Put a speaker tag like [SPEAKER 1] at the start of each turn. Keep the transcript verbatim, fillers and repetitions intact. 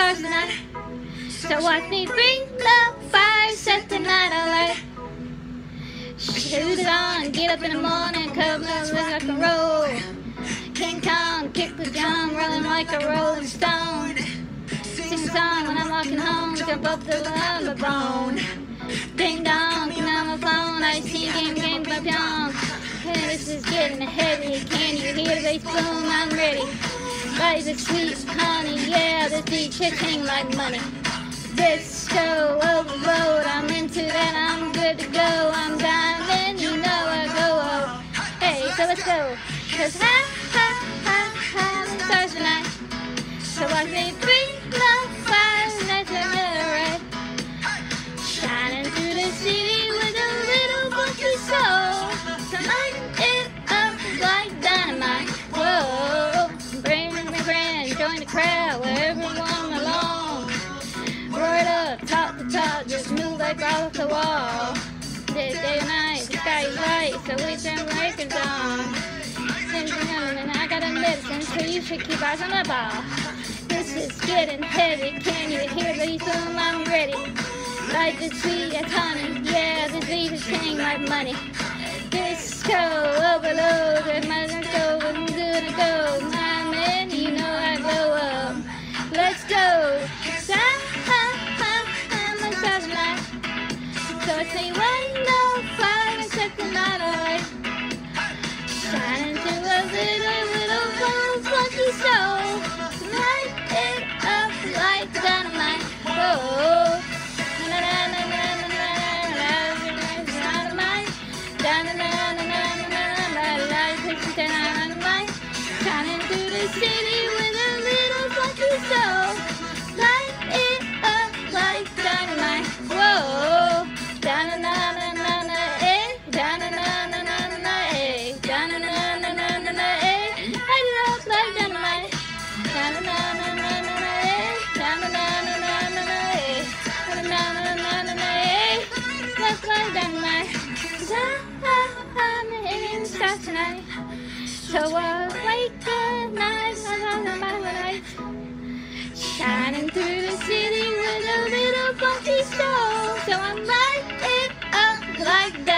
[SPEAKER 1] stars tonight. So watch me bring the fire, set the night alight. Shoot it on, get up in the morning, come and rock and roll. King Kong, kick the drum, rolling like a rolling stone. Sing a song when I'm walking home, jump up the lumber bone. Ding dong, and I'm a phone, I see game, game, my pyong. Hey, this is getting heavy, can you hear the bass boom? I'm ready. Like the sweet honey, yeah, this beat ching like money. Disco overload, I'm into that, I'm good to go. I'm diamond, you know I go up. Hey, so let's go. Cause ha, ha, ha, ha, the stars tonight. So watch me bring the fire, that's another right. Shining through the city with a little funky soul. So light it up like dynamite. Whoa, bring me friends, join the crowd, wherever everyone along. Roar it up, top to top, just move like off the wall. Day, day and night, the sky is light, so we turn records on. And I got a medicine, so you should keep eyes on the ball. This is getting heavy, can you hear the boom? I'm ready. Like the sweet as honey, yeah, this beat is king like money. Disco overload, and my go, I'm gonna go. My man, you know I go up. Let's go. So it's me one oh five and set the night alight. Shining through a little, little, little funky soul. Light it up like dynamite. Whoa. Dynamite. Dynamite. Shining through the city with a little funky soul. Light it up like dynamite. Whoa. Tonight. So I'll wake the night, night, shining through the city with a little funky soul. So I'm light it up like